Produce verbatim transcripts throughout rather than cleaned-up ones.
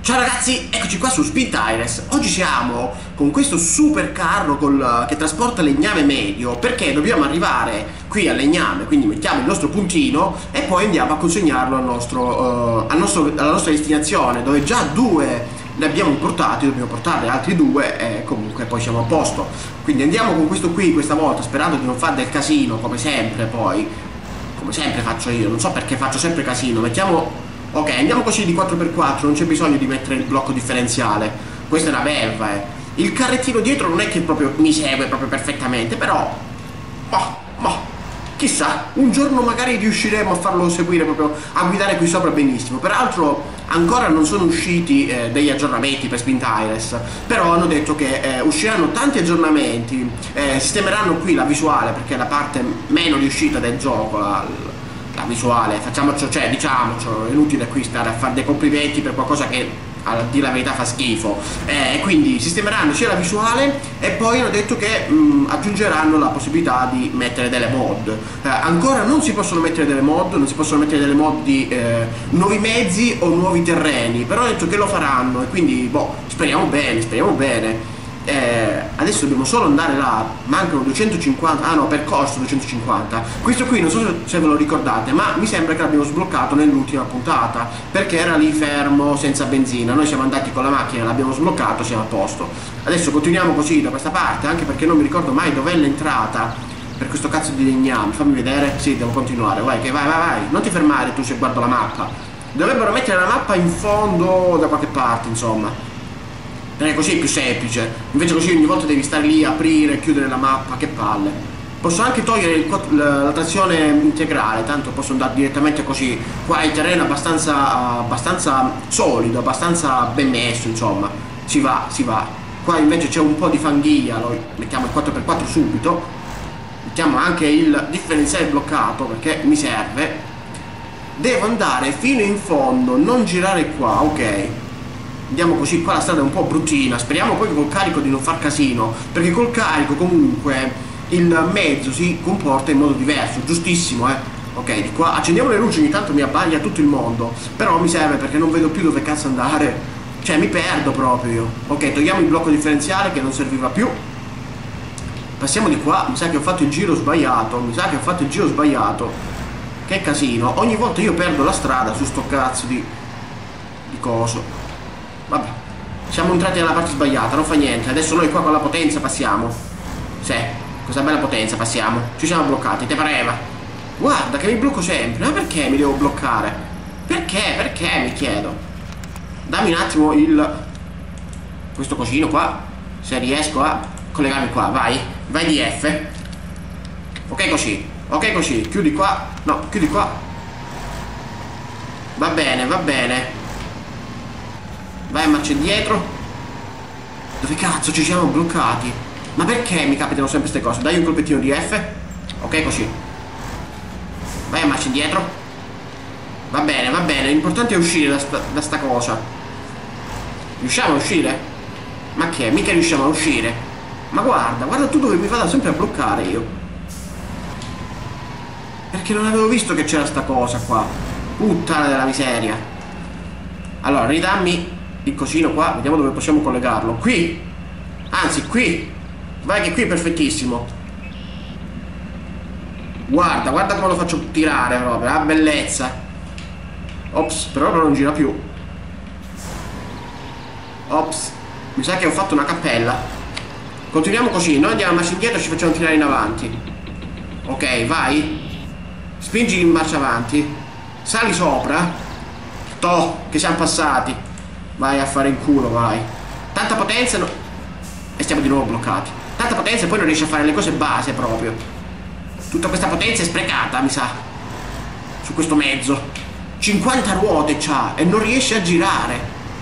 Ciao ragazzi, eccoci qua su Spin Tires. Oggi siamo con questo super carro col, che trasporta legname medio, perché dobbiamo arrivare qui al legname, quindi mettiamo il nostro puntino e poi andiamo a consegnarlo al nostro, uh, al nostro, alla nostra destinazione, dove già due ne abbiamo portati, dobbiamo portare altri due e comunque poi siamo a posto. Quindi andiamo con questo qui questa volta, sperando di non fare del casino come sempre. Poi come sempre faccio io, non so perché faccio sempre casino. Mettiamo... Ok, andiamo così di quattro per quattro, non c'è bisogno di mettere il blocco differenziale. Questa è una belva, eh. Il carrettino dietro non è che proprio mi segue proprio perfettamente, però... Boh, boh, chissà, un giorno magari riusciremo a farlo seguire proprio, a guidare qui sopra benissimo. Peraltro ancora non sono usciti eh, degli aggiornamenti per Spin Tires, però hanno detto che eh, usciranno tanti aggiornamenti, eh, sistemeranno qui la visuale, perché è la parte meno riuscita del gioco, la, la visuale, facciamoci, cioè diciamocelo, è inutile qui stare a fare dei complimenti per qualcosa che a dire la verità fa schifo, e eh, quindi sistemeranno sia la visuale e poi hanno detto che mh, aggiungeranno la possibilità di mettere delle mod. Eh, ancora non si possono mettere delle mod, non si possono mettere delle mod di eh, nuovi mezzi o nuovi terreni, però hanno detto che lo faranno e quindi boh, speriamo bene, speriamo bene. Eh, adesso dobbiamo solo andare là, mancano duecentocinquanta, ah no, percorso duecentocinquanta. Questo qui non so se ve lo ricordate, ma mi sembra che l'abbiamo sbloccato nell'ultima puntata, perché era lì fermo senza benzina. Noi siamo andati con la macchina, l'abbiamo sbloccato, siamo a posto. Adesso continuiamo così da questa parte, anche perché non mi ricordo mai dov'è l'entrata per questo cazzo di legname. Fammi vedere, sì, devo continuare, vai, che vai, vai, vai, non ti fermare tu se guardo la mappa. Dovrebbero mettere la mappa in fondo da qualche parte, insomma, perché così è più semplice. Invece così ogni volta devi stare lì, aprire, chiudere la mappa, che palle. Posso anche togliere il, la, la trazione integrale, tanto posso andare direttamente così. Qua il terreno è abbastanza, abbastanza solido, abbastanza ben messo, insomma. Si va, si va. Qua invece c'è un po' di fanghiglia, lo mettiamo il quattro per quattro subito. Mettiamo anche il differenziale bloccato, perché mi serve. Devo andare fino in fondo, non girare qua, ok. Andiamo così, qua la strada è un po' bruttina, speriamo poi col carico di non far casino, perché col carico comunque il mezzo si comporta in modo diverso, giustissimo, eh. Ok, di qua accendiamo le luci, ogni tanto mi abbaglia tutto il mondo, però mi serve perché non vedo più dove cazzo andare, cioè mi perdo proprio io. Ok, togliamo il blocco differenziale che non serviva più, passiamo di qua. Mi sa che ho fatto il giro sbagliato, mi sa che ho fatto il giro sbagliato, che casino, ogni volta io perdo la strada su sto cazzo di, di coso. Vabbè, siamo entrati nella parte sbagliata, non fa niente. Adesso noi qua con la potenza passiamo. Sì, questa bella potenza passiamo. Ci siamo bloccati, te pareva? Guarda che mi blocco sempre. Ma perché mi devo bloccare? Perché? Perché mi chiedo? Dammi un attimo il... questo cosino qua, se riesco a collegarmi qua. Vai, vai di F. Ok così, ok così. Chiudi qua, no, chiudi qua. Va bene, va bene. Vai a marcia indietro. Dove cazzo ci siamo bloccati? Ma perché mi capitano sempre queste cose? Dai un colpettino di F. Ok così. Vai a marcia indietro. Va bene, va bene. L'importante è uscire da sta, da sta cosa. Riusciamo a uscire? Ma che? Mica riusciamo a uscire. Ma guarda, guarda tu dove mi vado sempre a bloccare io. Perché non avevo visto che c'era sta cosa qua. Puttana della miseria. Allora, ridammi il cosino qua, vediamo dove possiamo collegarlo. Qui, anzi qui, vai che qui è perfettissimo. Guarda, guarda come lo faccio tirare proprio, la bellezza. Ops, però non gira più. Ops, mi sa che ho fatto una cappella. Continuiamo così, noi andiamo a marcia indietro e ci facciamo tirare in avanti. Ok, vai. Spingi in marcia avanti. Sali sopra. Toh, che siamo passati. Vai a fare in culo, vai. Tanta potenza no... e stiamo di nuovo bloccati. Tanta potenza e poi non riesci a fare le cose base proprio. Tutta questa potenza è sprecata, mi sa, su questo mezzo. cinquanta ruote c'ha e non riesce a girare.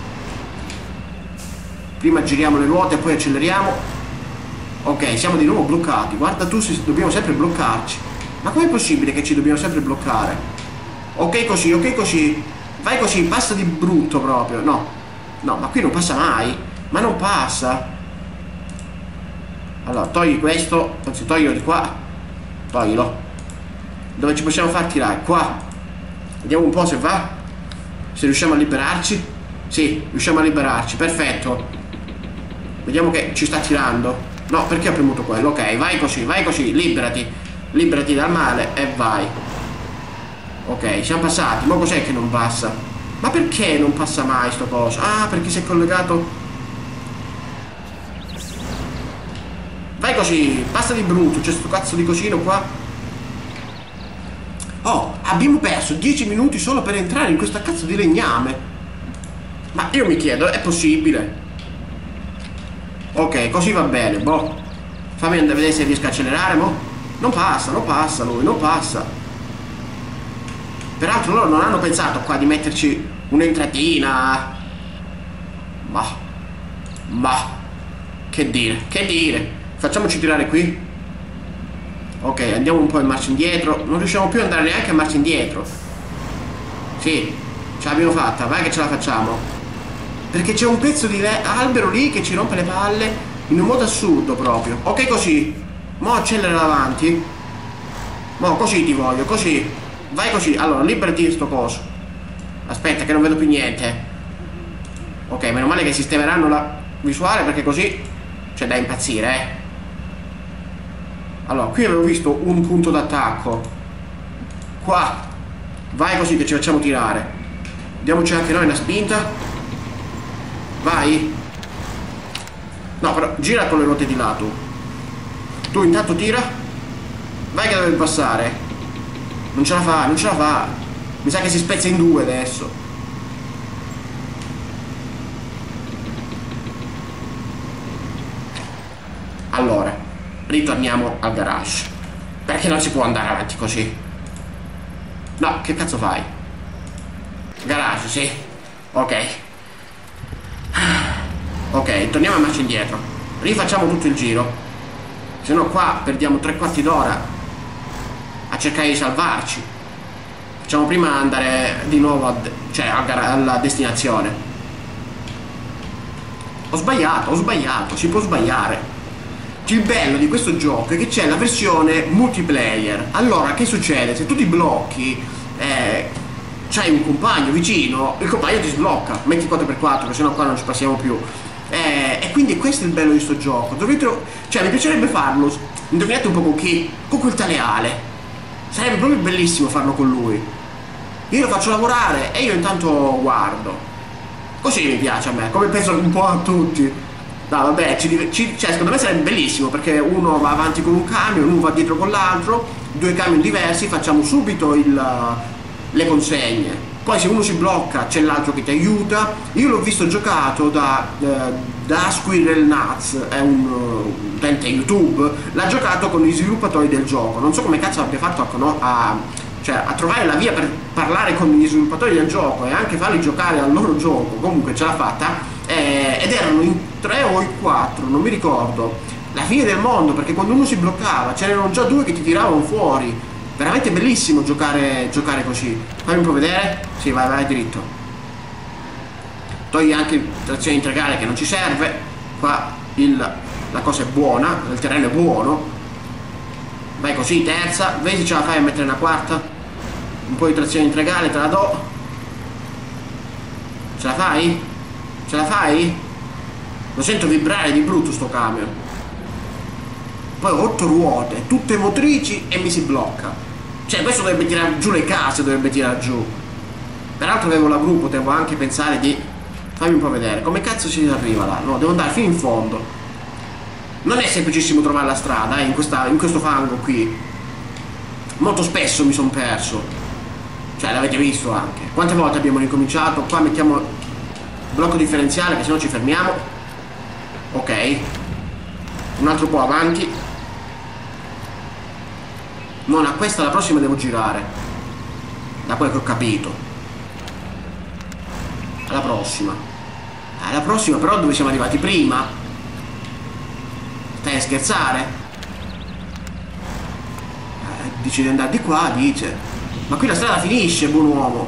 Prima giriamo le ruote e poi acceleriamo. Ok, siamo di nuovo bloccati. Guarda tu, dobbiamo sempre bloccarci. Ma com'è possibile che ci dobbiamo sempre bloccare? Ok così, ok così. Vai così, passa di brutto proprio. No, no, ma qui non passa mai. Ma non passa. Allora, togli questo. Anzi, toglilo di qua. Toglilo. Dove ci possiamo far tirare? Qua. Vediamo un po' se va. Se riusciamo a liberarci. Sì, riusciamo a liberarci, perfetto. Vediamo che ci sta tirando. No, perché ho premuto quello? Ok, vai così, vai così, liberati. Liberati dal male e vai. Ok, siamo passati. Ma cos'è che non passa? Ma perché non passa mai sto coso? Ah, perché si è collegato. Vai così, passa di brutto. C'è sto cazzo di cosino qua. Oh, abbiamo perso dieci minuti solo per entrare in questa cazzo di legname. Ma io mi chiedo, è possibile? Ok, così va bene, boh. Fammi andare a vedere se riesco a accelerare, mo. Non passa, non passa lui, non passa. Peraltro loro non hanno pensato qua di metterci un'entratina. Ma Ma che dire, che dire. Facciamoci tirare qui. Ok, andiamo un po' in marcia indietro. Non riusciamo più ad andare neanche a marcia indietro. Sì, ce l'abbiamo fatta, vai che ce la facciamo. Perché c'è un pezzo di albero lì che ci rompe le palle in un modo assurdo proprio. Ok, così. Mo' accelera davanti. Mo' così ti voglio, così. Vai così. Allora, liberati di sto coso. Aspetta che non vedo più niente. Ok, meno male che sistemeranno la visuale, perché così c'è da impazzire, eh. Allora, qui avevo visto un punto d'attacco. Qua. Vai così che ci facciamo tirare. Diamoci anche noi una spinta. Vai. No, però gira con le ruote di lato. Tu intanto tira. Vai che deve passare. Non ce la fa, non ce la fa. Mi sa che si spezza in due adesso. Allora, ritorniamo al garage. Perché non si può andare avanti così? No, che cazzo fai? Garage, sì. Ok. Ok, torniamo a marcia indietro. Rifacciamo tutto il giro. Se no qua perdiamo tre quarti d'ora a cercare di salvarci. Facciamo prima andare di nuovo a, cioè alla destinazione. Ho sbagliato, ho sbagliato. Si può sbagliare. Il bello di questo gioco è che c'è la versione multiplayer. Allora che succede? Se tu ti blocchi, eh, c'hai un compagno vicino, il compagno ti sblocca. Metti quattro per quattro, che sennò qua non ci passiamo più. Eh, e quindi questo è il bello di sto gioco. Dovete, cioè mi piacerebbe farlo. Indovinate un po' con chi? Con quel tale Ale. Sarebbe proprio bellissimo farlo con lui. Io lo faccio lavorare e io intanto guardo. Così mi piace a me, come penso un po' a tutti. No, vabbè, ci, ci, cioè, secondo me sarebbe bellissimo, perché uno va avanti con un camion, uno va dietro con l'altro, due camion diversi, facciamo subito il, le consegne. Poi se uno si blocca c'è l'altro che ti aiuta. Io l'ho visto giocato da, eh, da Squirrel Nuts, è un utente YouTube, l'ha giocato con gli sviluppatori del gioco. Non so come cazzo abbia fatto a, a, cioè, a trovare la via per parlare con gli sviluppatori del gioco e anche farli giocare al loro gioco. Comunque ce l'ha fatta. Eh, ed erano in tre o in quattro, non mi ricordo. La fine del mondo, perché quando uno si bloccava c'erano già due che ti tiravano fuori. Veramente bellissimo giocare, giocare così. Fammi un po' vedere. Sì, vai, vai dritto. Togli anche trazione integrale che non ci serve. Qua il, la cosa è buona, il terreno è buono. Vai così, terza. Vedi se ce la fai a mettere una quarta. Un po' di trazione integrale te la do. Ce la fai? Ce la fai? Lo sento vibrare di brutto sto camion. Poi ho otto ruote, tutte motrici e mi si blocca. Cioè questo dovrebbe tirare giù le case, dovrebbe tirare giù. Peraltro avevo la gru, potevo anche pensare di... Fammi un po' vedere, come cazzo si arriva là? No, devo andare fino in fondo. Non è semplicissimo trovare la strada, eh, in, questa, in questo fango qui. Molto spesso mi sono perso. Cioè l'avete visto anche. Quante volte abbiamo ricominciato? Qua mettiamo... blocco differenziale, che se no ci fermiamo. Ok. Un altro po' avanti. Non a questa, la prossima devo girare. Da quel che ho capito. Alla prossima. Alla prossima però dove siamo arrivati prima? Stai a scherzare? Eh, dice di andare di qua, dice. Ma qui la strada finisce, buon uomo.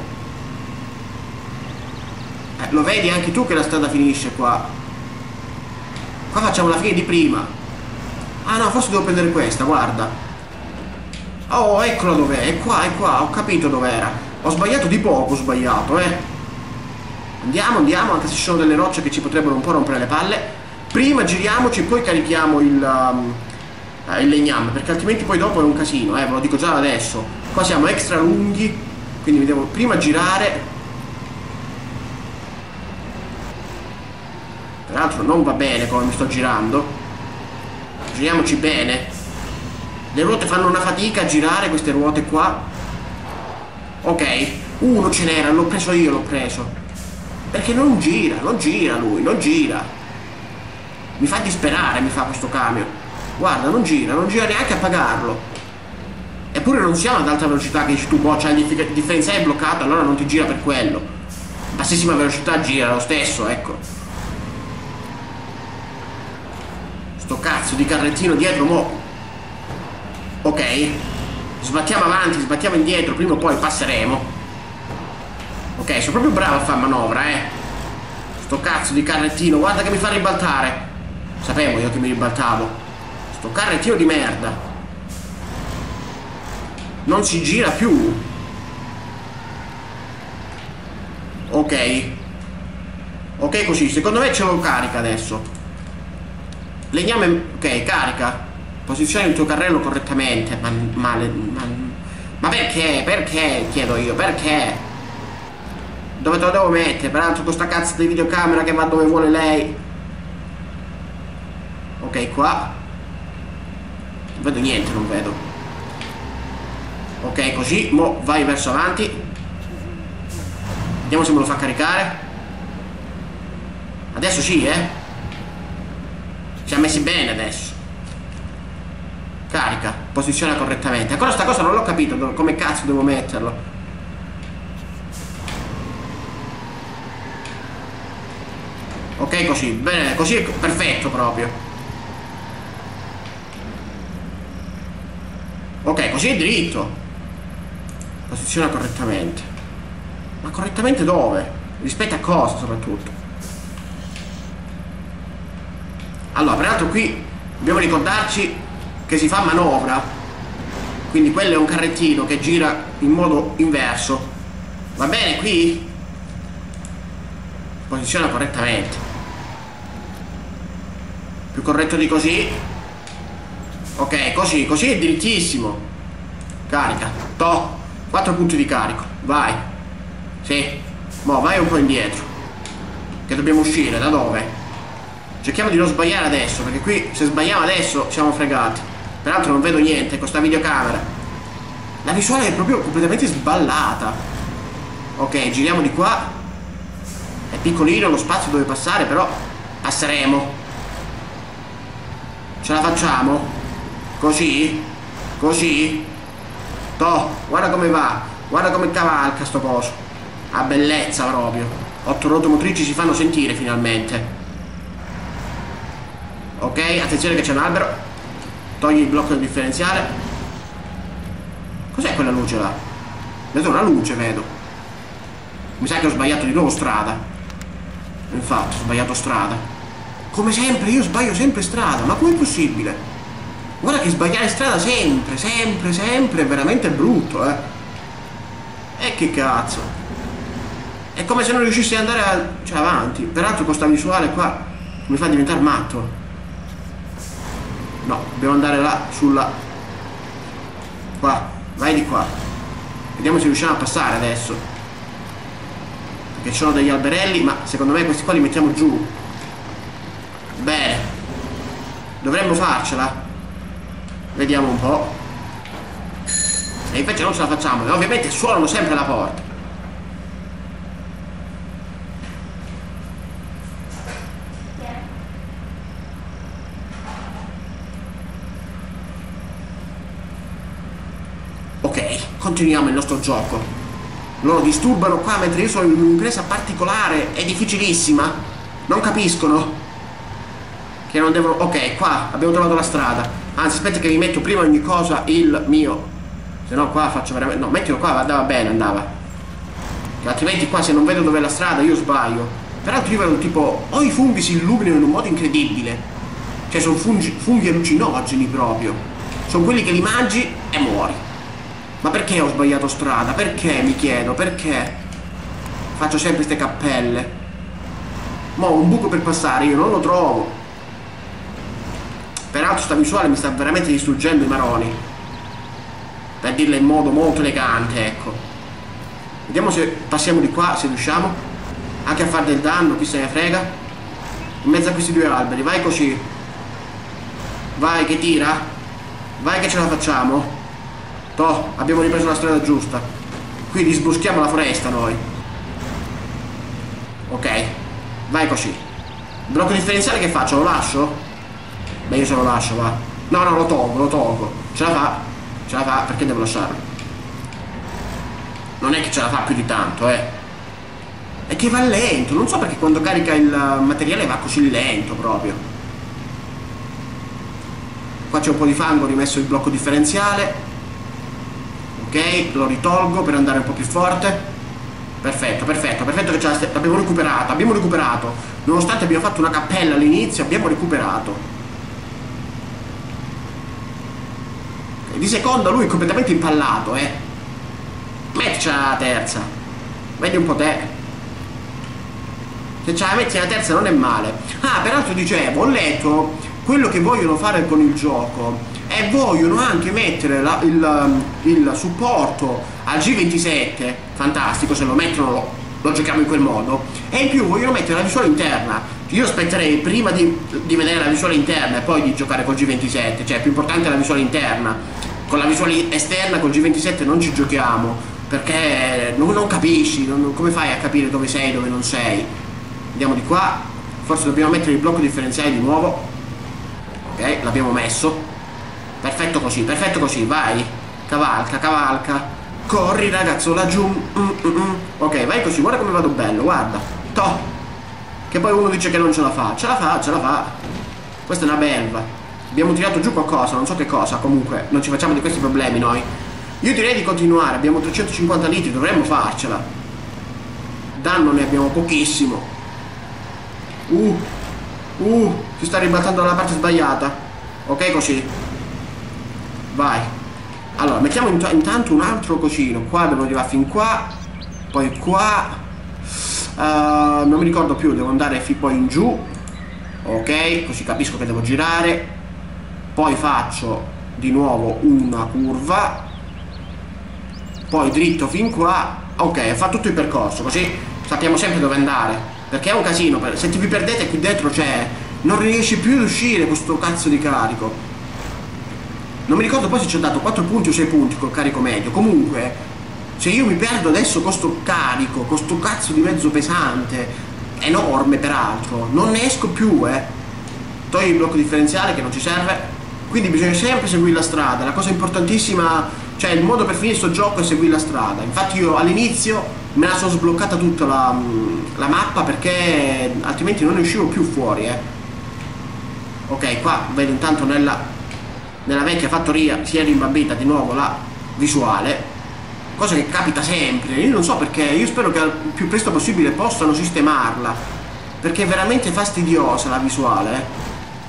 Eh, lo vedi anche tu che la strada finisce qua. Qua facciamo la fine di prima. Ah no, forse devo prendere questa, guarda. Oh, eccola dov'è, è qua, è qua, ho capito dov'era. Ho sbagliato di poco, ho sbagliato, eh. Andiamo, andiamo, anche se ci sono delle rocce che ci potrebbero un po' rompere le palle. Prima giriamoci e poi carichiamo il, um, il legname, perché altrimenti poi dopo è un casino, eh, ve lo dico già adesso. Qua siamo extra lunghi, quindi mi devo prima girare. Peraltro non va bene come mi sto girando. Giriamoci bene. Le ruote fanno una fatica a girare, queste ruote qua. Ok, uno ce n'era, l'ho preso io, l'ho preso. Perché non gira, non gira lui, non gira. Mi fa disperare, mi fa questo camion. Guarda, non gira, non gira neanche a pagarlo. Eppure non siamo ad alta velocità che dici tu, boh, c'hai il differenziale bloccato, allora non ti gira per quello. Bassissima velocità gira lo stesso, ecco. Sto cazzo di carrettino dietro, mo. Ok. Sbattiamo avanti, sbattiamo indietro, prima o poi passeremo. Ok, sono proprio bravo a fare manovra, eh. Sto cazzo di carrettino, guarda che mi fa ribaltare. Sapevo io che mi ribaltavo. Sto carrettino di merda. Non si gira più. Ok. Ok così, secondo me ce lo carica adesso. Legname, ok, carica. Posiziona il tuo carrello correttamente. Ma, ma, ma, ma perché? Perché? Chiedo io, perché? Dove te lo devo mettere? Peraltro con sta cazzo di videocamera che va dove vuole lei. Ok, qua. Non vedo niente, non vedo. Ok, così, mo vai verso avanti. Vediamo se me lo fa caricare. Adesso sì, eh. Ci ha messi bene adesso. Carica, posiziona correttamente. Ancora sta cosa non l'ho capito, come cazzo devo metterlo. Ok, così, bene, così è perfetto proprio. Ok, così è dritto. Posiziona correttamente. Ma correttamente dove? Rispetto a cosa soprattutto? Allora, peraltro qui dobbiamo ricordarci che si fa manovra. Quindi quello è un carrettino che gira in modo inverso. Va bene qui? Posiziona correttamente. Più corretto di così. Ok, così, così è drittissimo. Carica. To. quattro punti di carico. Vai. Sì. Mo vai un po' indietro. Che dobbiamo uscire. Da dove? Cerchiamo di non sbagliare adesso, perché qui se sbagliamo adesso siamo fregati. Peraltro non vedo niente con sta videocamera. La visuale è proprio completamente sballata. Ok, giriamo di qua. È piccolino lo spazio dove passare, però passeremo. Ce la facciamo? Così? Così? Toh, guarda come va. Guarda come cavalca sto coso. A bellezza proprio. Otto ruote motrici si fanno sentire finalmente. Ok, attenzione che c'è un albero. Togli il blocco del differenziale. Cos'è quella luce là? Vedo una luce, vedo. Mi sa che ho sbagliato di nuovo strada. Infatti, ho sbagliato strada. Come sempre, io sbaglio sempre strada. Ma com'è possibile? Guarda che sbagliare strada sempre, sempre, sempre è veramente brutto, eh. E che cazzo. È come se non riuscissi ad andare a... cioè avanti. Peraltro con sta visuale qua mi fa diventare matto. No, dobbiamo andare là, sulla... Qua, vai di qua. Vediamo se riusciamo a passare adesso. Perché ci sono degli alberelli, ma secondo me questi qua li mettiamo giù. Bene. Dovremmo farcela. Vediamo un po'. E invece non ce la facciamo. E ovviamente suonano sempre la porta. Ok, continuiamo il nostro gioco. Loro disturbano qua mentre io sono in un'impresa particolare e difficilissima. Non capiscono che non devono... Ok, qua abbiamo trovato la strada. Anzi, aspetta che vi metto prima ogni cosa il mio. Se no qua faccio veramente... No, mettilo qua, andava bene, andava. Che altrimenti qua se non vedo dov'è la strada io sbaglio. Peraltro io vedo tipo... O i funghi si illuminano in un modo incredibile. Cioè sono funghi, funghi allucinogeni proprio. Sono quelli che li mangi e muori. Ma perché ho sbagliato strada? Perché, mi chiedo, perché? faccio sempre queste cappelle. Mo' un buco per passare io non lo trovo. Peraltro sta visuale mi sta veramente distruggendo i maroni, per dirla in modo molto elegante, ecco. Vediamo se passiamo di qua, se riusciamo anche a fare del danno, chi se ne frega. In mezzo a questi due alberi, vai così. Vai che tira. Vai che ce la facciamo. Toh, abbiamo ripreso la strada giusta. Quindi sboschiamo la foresta noi. Ok, vai così. Blocco differenziale che faccio? Lo lascio? Beh, io se lo lascio, va. No, no, lo tolgo, lo tolgo. Ce la fa? Ce la fa? Perché devo lasciarlo? Non è che ce la fa più di tanto, eh. È che va lento. Non so perché quando carica il materiale va così lento proprio. Qua c'è un po' di fango, ho rimesso il blocco differenziale. Ok, lo ritolgo per andare un po' più forte. Perfetto, perfetto, perfetto che ce l'abbiamo recuperato. Abbiamo recuperato. Nonostante abbiamo fatto una cappella all'inizio, abbiamo recuperato. Di seconda lui è completamente impallato, eh. Metticela la terza. Vedi un po' te. Se ce la metti la terza non è male. Ah, peraltro dicevo, ho letto quello che vogliono fare con il gioco e vogliono anche mettere la, il, il supporto al G ventisette. Fantastico, se lo mettono lo, lo giochiamo in quel modo. E in più vogliono mettere la visuale interna. Io aspetterei prima di, di vedere la visuale interna e poi di giocare col G ventisette. Cioè è più importante la visuale interna. Con la visuale esterna, col G ventisette non ci giochiamo, perché non, non capisci, non, come fai a capire dove sei e dove non sei. Andiamo di qua, forse dobbiamo mettere il blocco differenziale di nuovo. Ok, l'abbiamo messo. Perfetto così, perfetto così, vai. Cavalca, cavalca. Corri ragazzo laggiù. mm, mm, mm. Ok, vai così, guarda come vado bello, guarda. Toh. Che poi uno dice che non ce la fa. Ce la fa, ce la fa. Questa è una belva. Abbiamo tirato giù qualcosa, non so che cosa, comunque non ci facciamo di questi problemi noi. Io direi di continuare, abbiamo trecentocinquanta litri, dovremmo farcela. Danno ne abbiamo pochissimo. Uh, uh, si sta ribaltando dalla parte sbagliata. Ok così. Vai. Allora, mettiamo int intanto un altro cosino. Qua devo arrivare fin qua. Poi qua. Uh, non mi ricordo più, devo andare fin poi in giù. Ok, così capisco che devo girare. Poi faccio di nuovo una curva, poi dritto fin qua. Ok, fa tutto il percorso, così sappiamo sempre dove andare, perché è un casino. Se ti vi perdete qui dentro, cioè non riesci più ad uscire questo cazzo di carico. Non mi ricordo poi se ci ho dato quattro punti o sei punti col carico medio. Comunque se io mi perdo adesso con sto carico, con sto cazzo di mezzo pesante, enorme peraltro, non ne esco più, eh. Togli il blocco differenziale che non ci serve. Quindi bisogna sempre seguire la strada. La cosa importantissima, cioè il modo per finire questo gioco è seguire la strada. Infatti io all'inizio me la sono sbloccata tutta la, la mappa, perché altrimenti non ne uscivo più fuori, eh. Ok, qua vedo intanto nella, nella vecchia fattoria si è rimbambita di nuovo la visuale, cosa che capita sempre. Io non so perché, io spero che al più presto possibile possano sistemarla, perché è veramente fastidiosa la visuale, eh.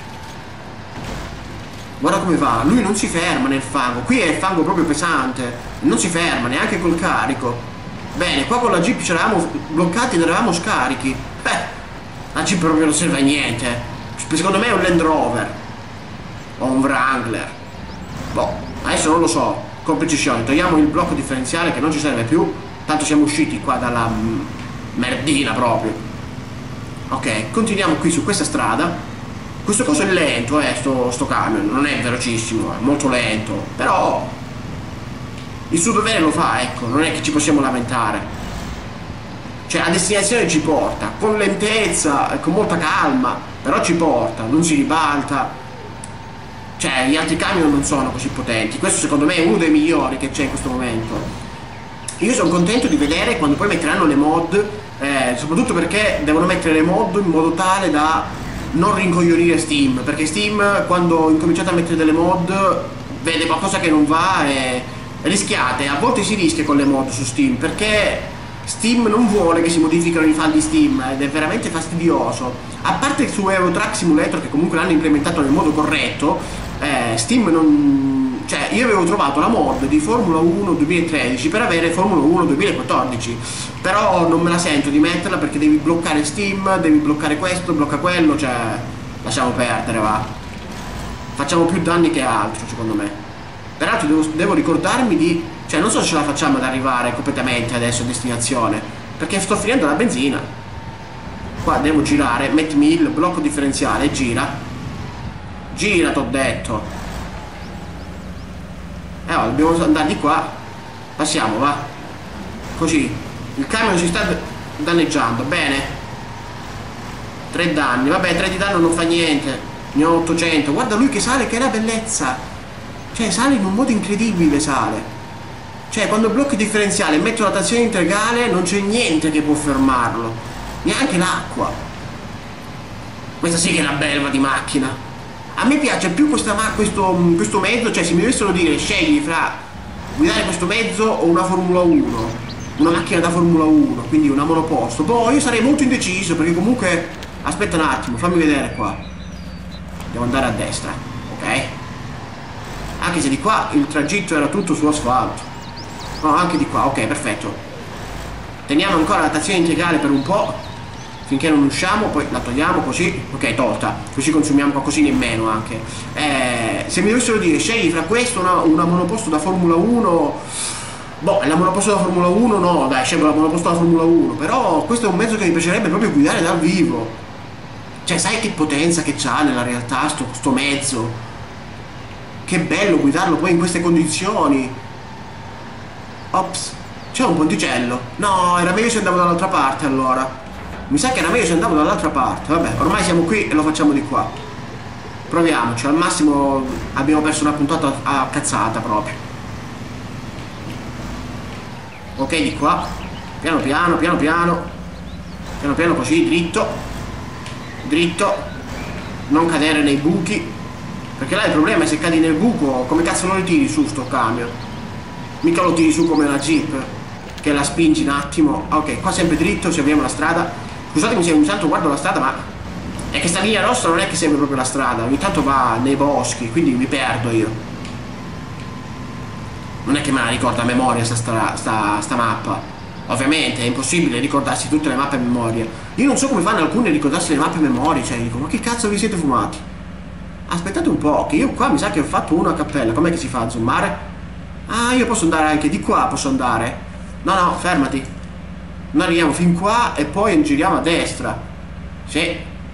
Guarda come va, lui non si ferma nel fango, qui è il fango proprio pesante, non si ferma neanche col carico. Bene, qua con la Jeep ce l'avevamo bloccati ed eravamo scarichi. Eh, la Jeep proprio non serve a niente. Secondo me è un Land Rover o un Wrangler. Boh, adesso non lo so. Con precisione, togliamo il blocco differenziale che non ci serve più, tanto siamo usciti qua dalla merdina proprio. Ok, continuiamo qui su questa strada. Questo coso è lento, eh, sto, sto camion, non è velocissimo, è molto lento, però il suo dovere lo fa, ecco, non è che ci possiamo lamentare. Cioè a destinazione ci porta, con lentezza, con molta calma, però ci porta, non si ribalta. Cioè gli altri camion non sono così potenti, questo secondo me è uno dei migliori che c'è in questo momento. Io sono contento di vedere quando poi metteranno le mod, eh, soprattutto perché devono mettere le mod in modo tale da non rincoglionire Steam, perché Steam quando incominciate a mettere delle mod vede qualcosa che non va e rischiate, a volte si rischia con le mod su Steam, perché Steam non vuole che si modificano i file di Steam ed è veramente fastidioso. A parte il suo Euro Truck Simulator, che comunque l'hanno implementato nel modo corretto, eh, Steam non... cioè io avevo trovato la mod di Formula uno duemilatredici per avere Formula uno duemilaquattordici, però non me la sento di metterla perché devi bloccare Steam, devi bloccare questo, blocca quello, cioè lasciamo perdere, va. Facciamo più danni che altro secondo me. Peraltro devo, devo ricordarmi di... cioè non so se ce la facciamo ad arrivare completamente adesso a destinazione, perché sto finendo la benzina. Qua devo girare, mettimi il blocco differenziale, gira. Gira, t'ho detto. Eh oh, dobbiamo andare di qua. Passiamo, va. Così. Il camion si sta danneggiando, bene. Tre danni, vabbè, tre di danno non fa niente. Ne ho ottocento. Guarda lui che sale, che è una bellezza. Cioè sale in un modo incredibile, sale. Cioè quando blocchi il differenziale e metto la trazione integrale non c'è niente che può fermarlo, neanche l'acqua. Questa sì che è una belva di macchina. A me piace più questa ma questo, questo mezzo, cioè se mi dovessero dire scegli fra guidare questo mezzo o una Formula uno, una macchina da Formula uno, quindi una monoposto, boh, io sarei molto indeciso perché comunque... Aspetta un attimo, fammi vedere qua. Devo andare a destra, ok? Anche se di qua il tragitto era tutto su asfalto. No, anche di qua, ok, perfetto. Teniamo ancora la trazione integrale per un po', finché non usciamo, poi la togliamo così, ok, tolta, così consumiamo qualcosina in meno anche. Eh, se mi dovessero dire scegli fra questo una, una monoposto da Formula uno, boh, la monoposto da Formula uno no, dai, scelgo la monoposto da Formula uno, però questo è un mezzo che mi piacerebbe proprio guidare dal vivo. Cioè, sai che potenza che c'ha nella realtà sto, sto mezzo? Che bello guidarlo poi in queste condizioni. Ops, c'è un ponticello. No, era meglio se andavo dall'altra parte allora. Mi sa che era meglio se andavo dall'altra parte. Vabbè, ormai siamo qui e lo facciamo di qua. Proviamoci, al massimo abbiamo perso una puntata a cazzata proprio. Ok, di qua. Piano piano, piano piano. Piano piano così, dritto. Dritto. Non cadere nei buchi. Perché là il problema è se cadi nel buco, come cazzo lo ritiri su sto camion? Mica lo tiri su come una Jeep, che la spingi un attimo. Ok, qua sempre dritto, se abbiamo la strada. Scusatemi se ogni tanto guardo la strada, ma è che sta linea rossa non è che sembra proprio la strada, ogni tanto va nei boschi, quindi mi perdo io. Non è che me la ricordo a memoria sta, sta, sta, sta mappa. Ovviamente è impossibile ricordarsi tutte le mappe a memoria. Io non so come fanno alcuni a ricordarsi le mappe a memoria, cioè dico, ma che cazzo vi siete fumati? Aspettate un po', che io qua mi sa che ho fatto una cappella. Com'è che si fa a zoomare? Ah, io posso andare anche di qua, posso andare. No, no, fermati. Noi arriviamo fin qua e poi giriamo a destra. Sì.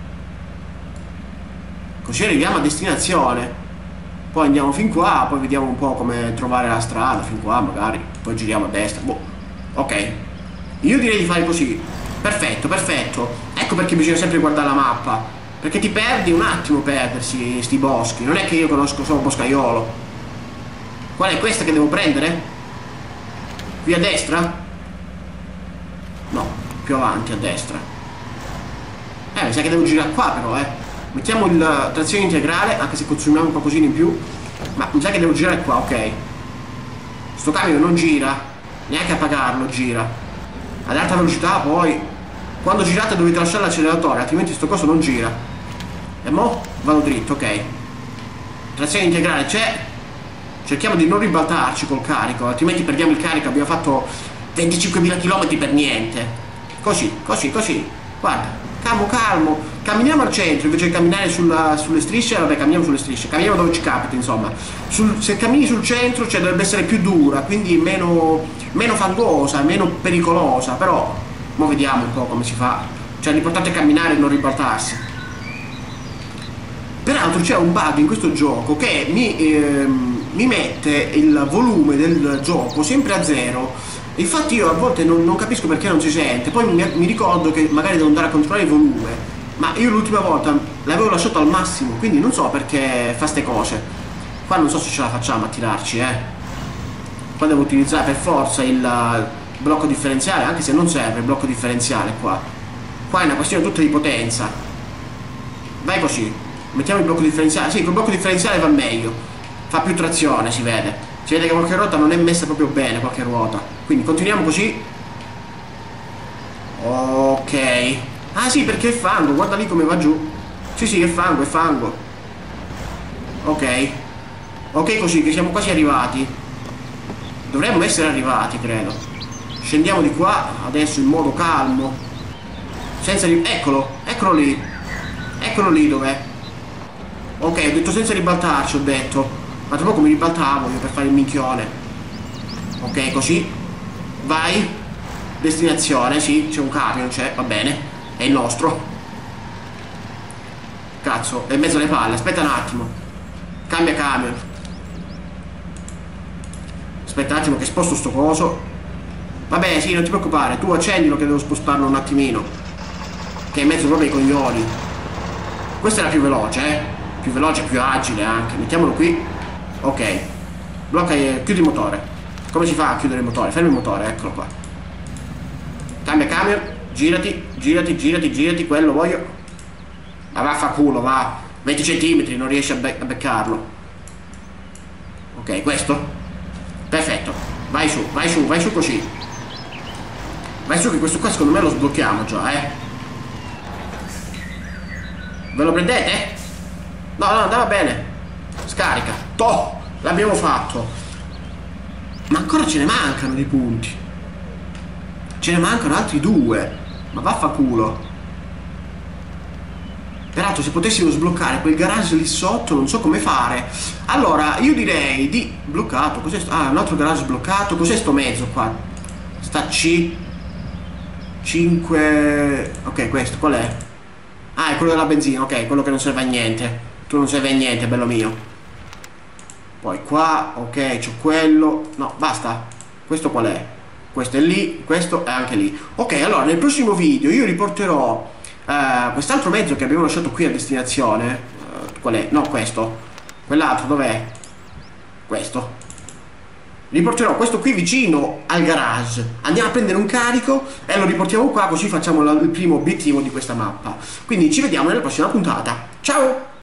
Così arriviamo a destinazione. Poi andiamo fin qua, poi vediamo un po' come trovare la strada, fin qua magari. Poi giriamo a destra. Boh. Ok. Io direi di fare così. Perfetto, perfetto. Ecco perché bisogna sempre guardare la mappa. Perché ti perdi un attimo perdersi sti boschi. Non è che io conosco solo boscaiolo. Qual è questa che devo prendere? Qui a destra? No, più avanti a destra. Eh, mi sa che devo girare qua però, eh. Mettiamo il trazione integrale, anche se consumiamo qualcosina in più. Ma mi sa che devo girare qua, ok. Sto camion non gira, neanche a pagarlo gira. Ad alta velocità poi, quando girate dovete lasciare l'acceleratore, altrimenti sto coso non gira. E mo vado dritto, ok. Trazione integrale c'è. Cerchiamo di non ribaltarci col carico, altrimenti perdiamo il carico. Abbiamo fatto venticinquemila chilometri per niente. Così, così, così. Guarda, calmo, calmo. Camminiamo al centro invece di camminare sulla, sulle strisce. Vabbè, camminiamo sulle strisce, camminiamo dove ci capita, insomma. Sul, se cammini sul centro, cioè dovrebbe essere più dura, quindi meno, meno fangosa, meno pericolosa. Però, mo vediamo un po' come si fa. Cioè l'importante è camminare e non ribaltarsi. Peraltro c'è un bug in questo gioco che mi, ehm, mi mette il volume del gioco sempre a zero. Infatti io a volte non, non capisco perché non si sente. Poi mi, mi ricordo che magari devo andare a controllare il volume, ma io l'ultima volta l'avevo lasciato al massimo, quindi non so perché fa ste cose. Qua non so se ce la facciamo a tirarci, eh. Qua devo utilizzare per forza il blocco differenziale, anche se non serve il blocco differenziale qua. Qua è una questione tutta di potenza. Vai così. Mettiamo il blocco differenziale. Sì, col blocco differenziale va meglio. Fa più trazione, si vede. Si vede che qualche ruota non è messa proprio bene, qualche ruota. Quindi continuiamo così. Ok. Ah sì, perché è fango, guarda lì come va giù. Sì sì, è fango, è fango. Ok. Ok, così che siamo quasi arrivati. Dovremmo essere arrivati, credo. Scendiamo di qua adesso in modo calmo. Senza ri... Eccolo, eccolo lì. Eccolo lì dov'è. Ok, ho detto senza ribaltarci, ho detto. Ma tra poco mi ribaltavo io per fare il minchione. Ok, così. Vai. Destinazione, sì, c'è un camion, c'è, va bene. È il nostro. Cazzo, è in mezzo alle palle, aspetta un attimo. Cambia camion. Aspetta un attimo che sposto sto coso. Vabbè, sì, non ti preoccupare, tu accendilo che devo spostarlo un attimino. Che è in mezzo proprio ai coglioni. Questa è la più veloce, eh. Più veloce, più agile anche. Mettiamolo qui. Ok. Blocca, eh, chiudi il motore. Come si fa a chiudere il motore? Fermi il motore, eccolo qua. Cambia camion. Girati, girati, girati, girati. Quello voglio. Ma vaffanculo, va. venti centimetri, non riesci a, be a beccarlo. Ok, questo. Perfetto. Vai su, vai su, vai su così. Vai su che questo qua secondo me lo sblocchiamo già, eh. Ve lo prendete? No, no, andava bene. Scarica. Toh, l'abbiamo fatto. Ma ancora ce ne mancano di punti. Ce ne mancano altri due. Ma vaffanculo. Peraltro se potessimo sbloccare quel garage lì sotto non so come fare. Allora io direi di... Bloccato, cos'è sto... Ah, un altro garage sbloccato. Cos'è sto mezzo qua? Sta C cinque... Ok, questo qual è? Ah, è quello della benzina, ok, quello che non serve a niente. Tu non serve a niente, bello mio. Poi qua, ok, c'ho quello. No, basta. Questo qual è? Questo è lì, questo è anche lì. Ok, allora nel prossimo video io riporterò Uh, quest'altro mezzo che abbiamo lasciato qui a destinazione. Uh, qual è? No, questo. Quell'altro dov'è? Questo. Riporterò questo qui vicino al garage. Andiamo a prendere un carico e lo riportiamo qua, così facciamo la, il primo obiettivo di questa mappa. Quindi ci vediamo nella prossima puntata. Ciao!